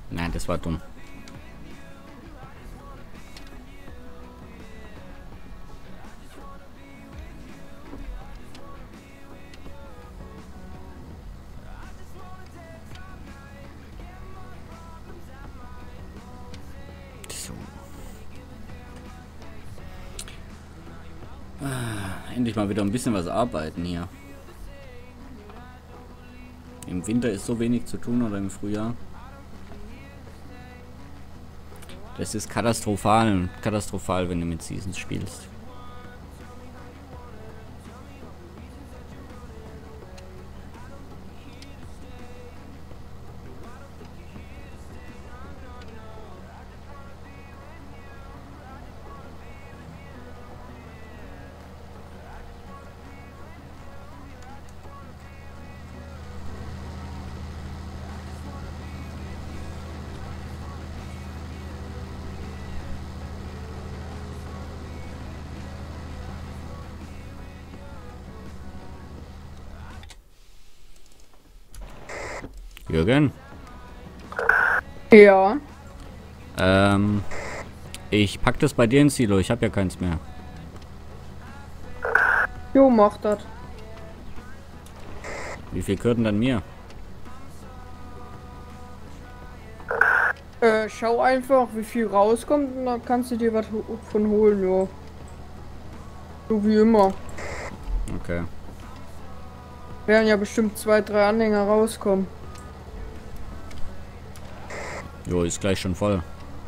Nein, das war dumm. So. Endlich mal wieder ein bisschen was arbeiten hier. Im Winter ist so wenig zu tun oder im Frühjahr. Das ist katastrophal, wenn du mit Seasons spielst. Jürgen? Ja. Ich pack das bei dir ins Silo, ich habe ja keins mehr. Jo, mach das. Wie viel gehört denn dann mir? Schau einfach, wie viel rauskommt und dann kannst du dir was von holen, ja. So wie immer. Okay. Werden ja bestimmt 2, 3 Anhänger rauskommen. Jo, ist gleich schon voll.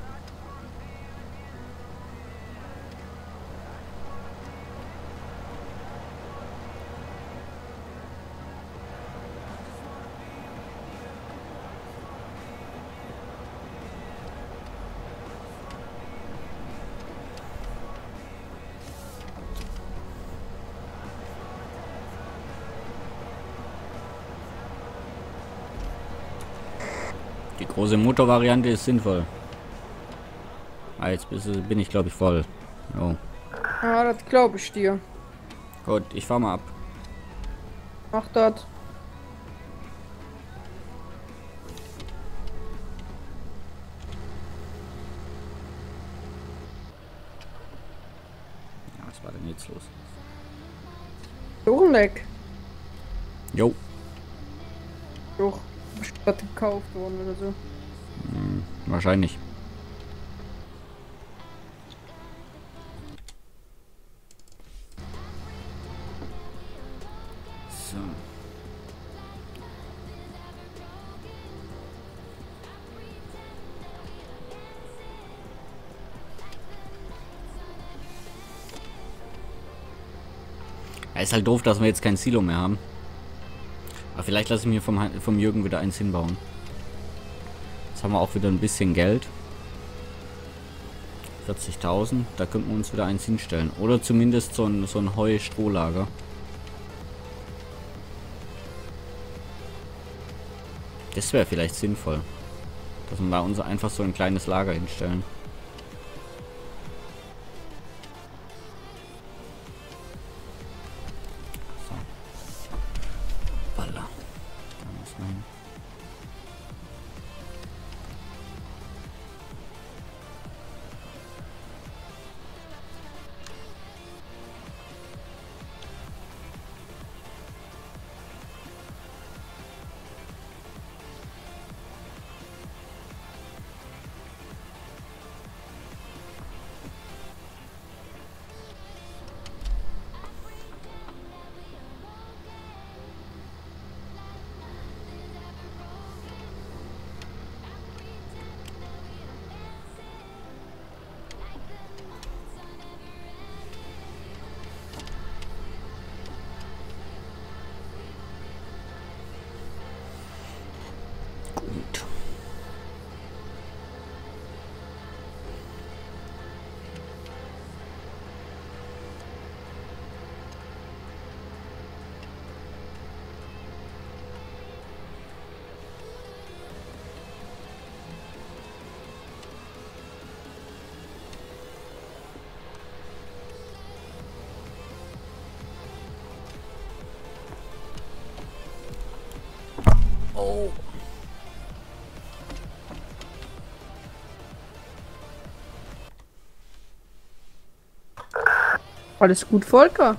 Die große Motorvariante ist sinnvoll. Ah, jetzt bin ich glaube ich voll. Jo. Ja, das glaube ich dir. Gut, ich fahr mal ab. Mach das. Ja, was war denn jetzt los? Doch, Jo. Doch. Bestimmt gekauft worden oder so. Wahrscheinlich. So. Ja, ist halt doof, dass wir jetzt kein Silo mehr haben. Aber vielleicht lasse ich mir vom Jürgen wieder eins hinbauen. Jetzt haben wir auch wieder ein bisschen Geld. 40.000. Da könnten wir uns wieder eins hinstellen. Oder zumindest so ein Heu-Strohlager. Das wäre vielleicht sinnvoll. Dass wir bei uns einfach so ein kleines Lager hinstellen. So. Baller. Da muss man hin. Gut. Oh. Alles gut, Volker?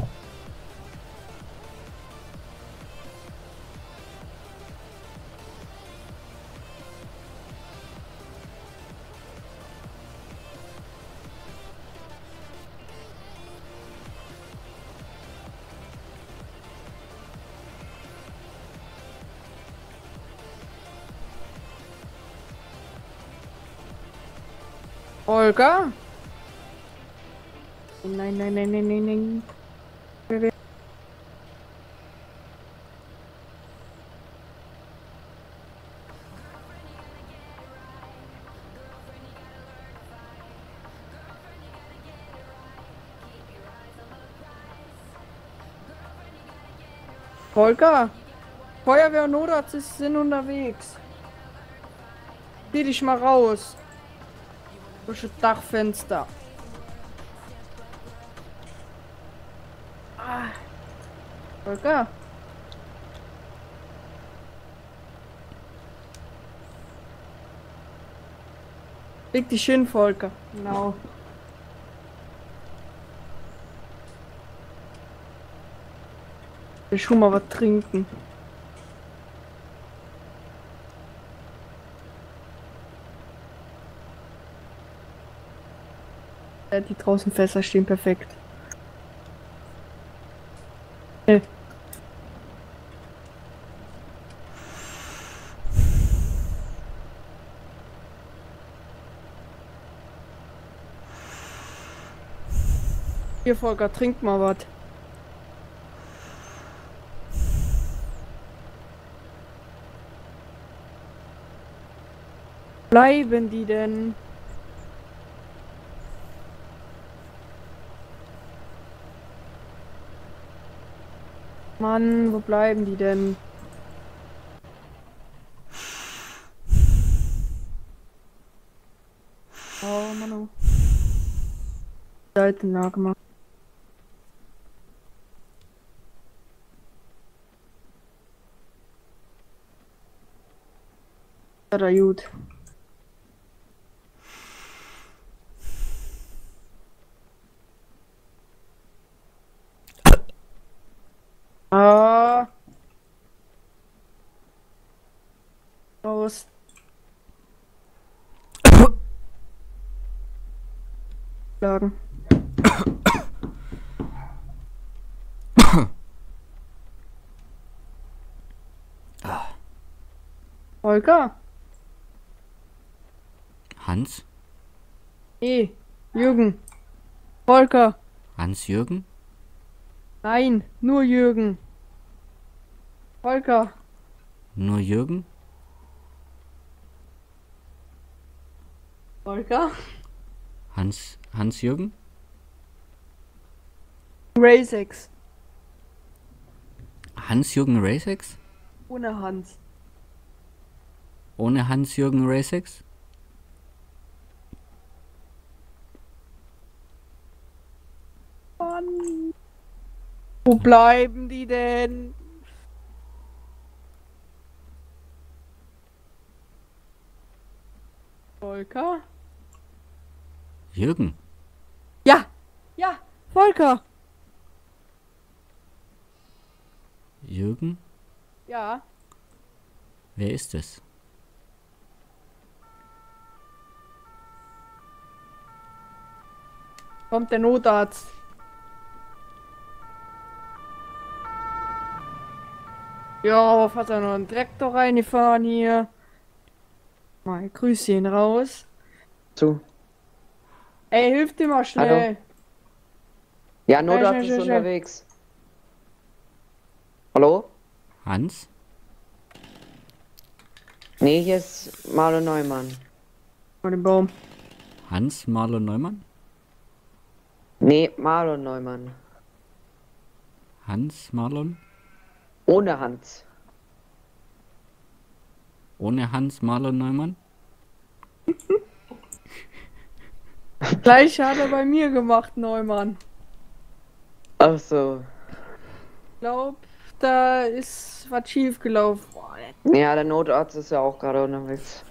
Volker? Nein, nein, nein, nein, nein, nein. Volker? Feuerwehr und Notarzt sind unterwegs. Zieh dich mal raus. Durch das Dachfenster. Ah. Volker? Leg dich hin, Volker. Genau. Ich will schon mal was trinken. Ja, die draußen Fässer stehen perfekt. Nee. Hier, Volker, trink mal was. Bleiben die denn? Mann, wo bleiben die denn? Oh, Mann. Seitennah gemacht. Ja, da gut. Ah. Los. Lagen. Volker? Hans? Jürgen. Volker. Hans-Jürgen? Nein, nur Jürgen. Volker. Nur Jürgen? Volker? Hans-Jürgen? Racex. Hans-Jürgen Racex? Ohne Hans. Ohne Hans-Jürgen Racex? Mann. Wo bleiben die denn? Volker? Jürgen? Ja! Ja! Volker! Jürgen? Ja. Wer ist es? Kommt der Notarzt. Ja, was hat er noch einen Traktor reingefahren hier? Mal Grüßchen raus. Zu. Ey, hilf dir mal schnell. Ja, Notarzt Schnell, ist schnell, schnell. unterwegs. Hallo? Hans? Nee, hier ist Marlo Neumann. Mal den Baum. Hans Marlon Neumann? Nee, Marlo Neumann. Hans Marlon? Ohne Hans. Ohne Hans Marlon Neumann? Gleich hat er bei mir gemacht, Neumann. Ach so. Ich glaub, da ist was schief gelaufen. Ja, der Notarzt ist ja auch gerade unterwegs.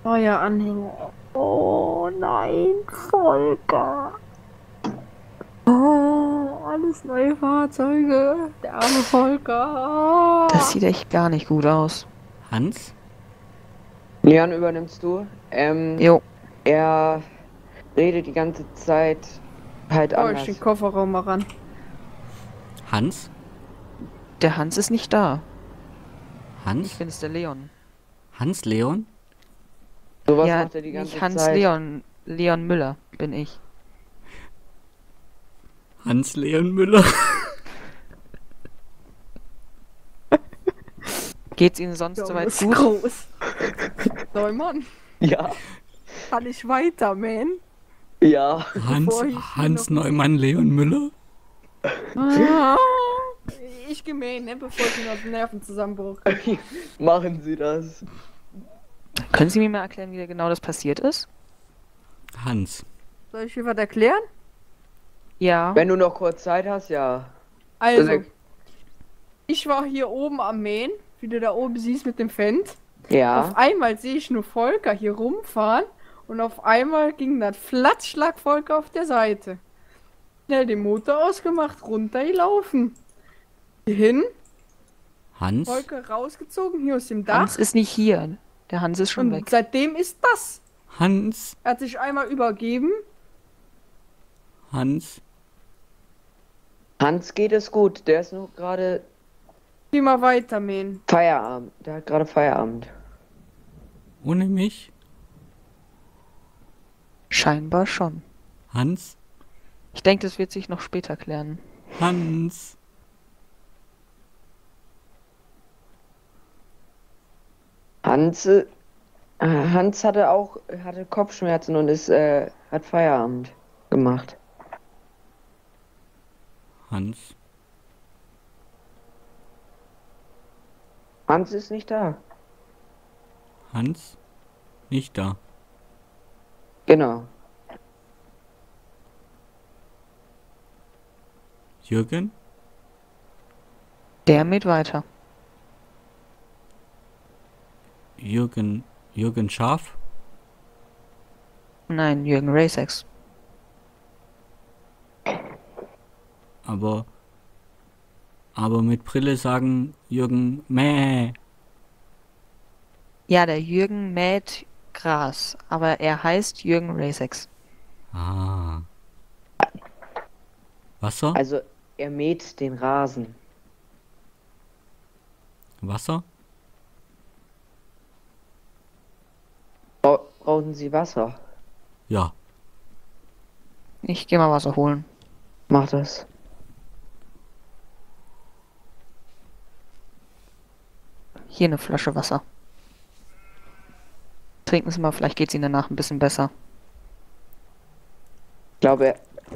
Neuer Anhänger. Oh nein, Volker. Oh, alles neue Fahrzeuge. Der arme Volker. Das sieht echt gar nicht gut aus. Hans? Leon, übernimmst du? Jo, Er redet die ganze Zeit halt Oh, ich anders. den Kofferraum mal ran. Hans? der Hans ist nicht da. Ich Hans? bin es der Leon. Hans Leon? Sowas Ja, macht er die ganze nicht Hans Zeit. Leon. Leon Müller bin ich. Hans Leon Müller? Geht's Ihnen sonst soweit ist gut? groß. Neumann, Ja, kann ich weiter, man? ja. Hans, Bevor ich Hans noch- Neumann Leon Müller? Ah, ich gemein, ne? Bevor ich ihn aus dem Nervenzusammenbruch. Machen Sie das. Können Sie mir mal erklären, wie genau das passiert ist? Hans. Soll ich dir was erklären? Ja. Wenn du noch kurz Zeit hast, ja. Also, ich war hier oben am Mähen, wie du da oben siehst mit dem Fendt. Ja. Auf einmal sehe ich nur Volker hier rumfahren und auf einmal ging das Flatschschlag Volker auf der Seite. Schnell den Motor ausgemacht, runtergelaufen. Hier hin, Hans? Volker rausgezogen, hier aus dem Dach. Hans ist nicht hier. Der Hans ist schon Und weg. seitdem ist das. Hans? Er hat sich einmal übergeben. Hans? Hans geht es gut. Der ist nur gerade Geh mal weiter, mähen. Feierabend. Der hat gerade Feierabend. Ohne mich? Scheinbar schon. Hans? Ich denke, das wird sich noch später klären. Hans? Hans hatte Kopfschmerzen und hat Feierabend gemacht. Hans? Hans ist nicht da. Hans? Nicht da. Genau. Jürgen? Der mit weiter. Jürgen Schaf? Nein, Jürgen Racex. Aber mit Brille sagen Jürgen Mäh. Ja, der Jürgen mäht Gras, aber er heißt Jürgen Racex. Ah. Wasser? Also er mäht den Rasen. Wasser? Brauchen Sie Wasser? Ja. Ich gehe mal Wasser holen. Mach das. Hier eine Flasche Wasser. Trinken Sie mal, vielleicht geht's Ihnen danach ein bisschen besser. Ich glaube,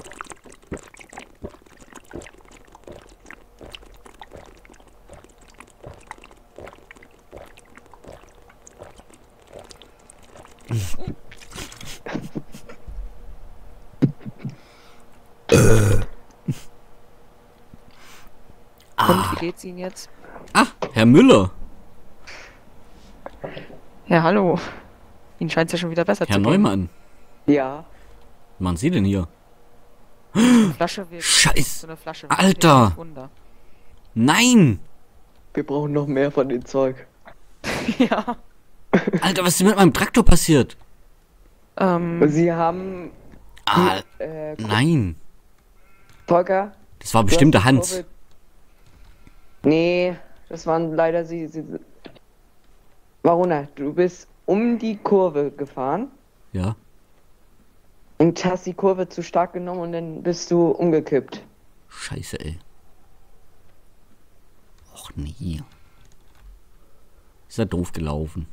Und wie geht's Ihnen jetzt? Ah, Herr Müller. Ja, hallo. Ihnen scheint's ja schon wieder besser Herr zu gehen. Neumann. ja. Was machen Sie denn hier? Eine Flasche wird Scheiß. so eine Flasche. Alter. wird Wunder. Nein! Wir brauchen noch mehr von dem Zeug. Ja. Alter, was ist denn mit meinem Traktor passiert? Sie haben Ah, äh, nein. Volker? Das war du bestimmt hast der die Hans. Kurve- Nee, das waren leider Sie. Varuna, du bist um die Kurve gefahren Ja. und hast die Kurve zu stark genommen und dann bist du umgekippt. Scheiße, ey. Och nee. Ist ja doof gelaufen.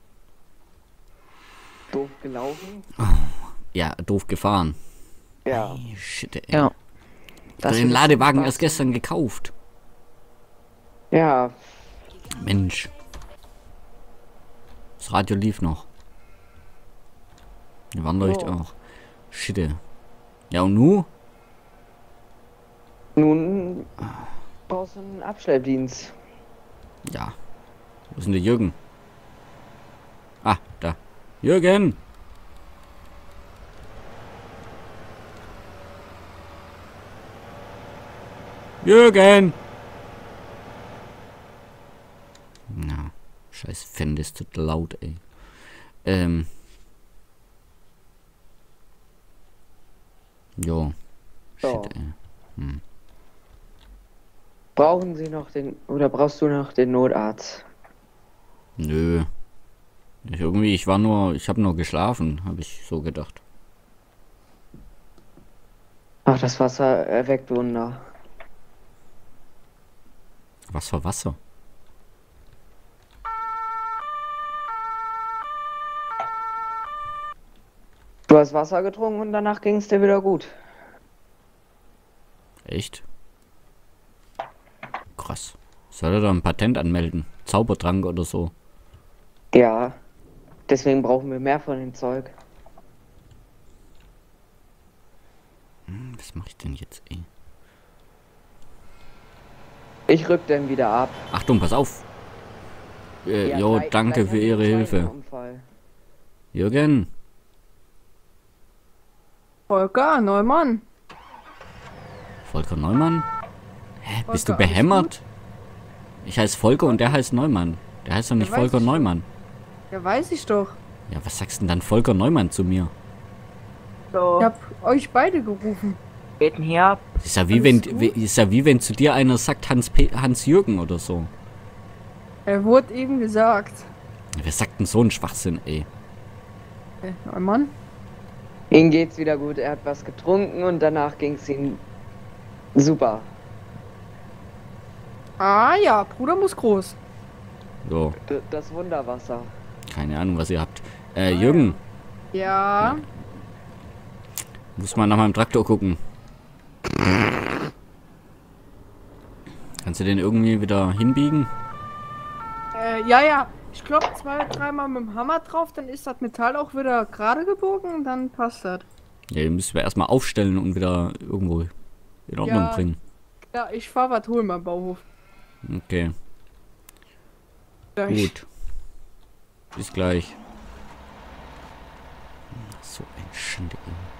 Doof gelaufen? Ja, doof gefahren. Ja. Ey, shit, ey. Ja. Ich hab den wird Ladewagen Spaß. erst gestern gekauft. Ja, Mensch. Das Radio lief noch. Die Warnleuchte Oh. auch. Shit, ey. Ja, und nu? nun brauchst du einen Abschleppdienst. Ja. Wo ist denn der Jürgen? Ah, da. Jürgen! Jürgen! Na, scheiß Fan, das tut laut, ey. Jo. So. Shit, ey. Hm. Brauchen Sie noch den, oder brauchst du noch den Notarzt? Nö. Ich habe nur geschlafen, habe ich so gedacht. Ach, das Wasser erweckt Wunder. Was für Wasser? Du hast Wasser getrunken und danach ging es dir wieder gut. Echt? Krass. Soll er da ein Patent anmelden? Zaubertrank oder so? Ja, deswegen brauchen wir mehr von dem Zeug. Was mache ich denn jetzt, ey? Ich rück dann wieder ab. Achtung, pass auf! Ja, Jo, gleich- danke gleich für haben wir Ihre einen Hilfe. zweiten Unfall. Jürgen! Volker, Neumann. Volker Neumann? Hä, bist du Volker, alles behämmert? Ich heiße Volker und der heißt Neumann. Der heißt doch nicht weiß Volker ich schon. Neumann. Ja, weiß ich doch. Ja, was sagst denn dann Volker Neumann zu mir? Ich hab euch beide gerufen. Beten hier ab. Das ist ja wie wenn, Alles gut? ist ja wie wenn zu dir einer sagt Hans Jürgen oder so. Er wurde eben gesagt. Wer sagt denn so einen Schwachsinn, ey? Neumann? Ihm geht's wieder gut. Er hat was getrunken und danach ging's ihm super. Ah ja, Bruder muss groß. So, Das Wunderwasser. keine Ahnung, was ihr habt. Jürgen, Ja. muss mal nach meinem Traktor gucken. Kannst du den irgendwie wieder hinbiegen? Ja. Ich klopfe 2, 3 Mal mit dem Hammer drauf, dann ist das Metall auch wieder gerade gebogen und dann passt das. Ja, den müssen wir erstmal aufstellen und wieder irgendwo in Ordnung Ja. bringen. Ja, ich fahr was holen beim Bauhof. Okay, Gleich. gut. Bis gleich. So ein Schande, ey.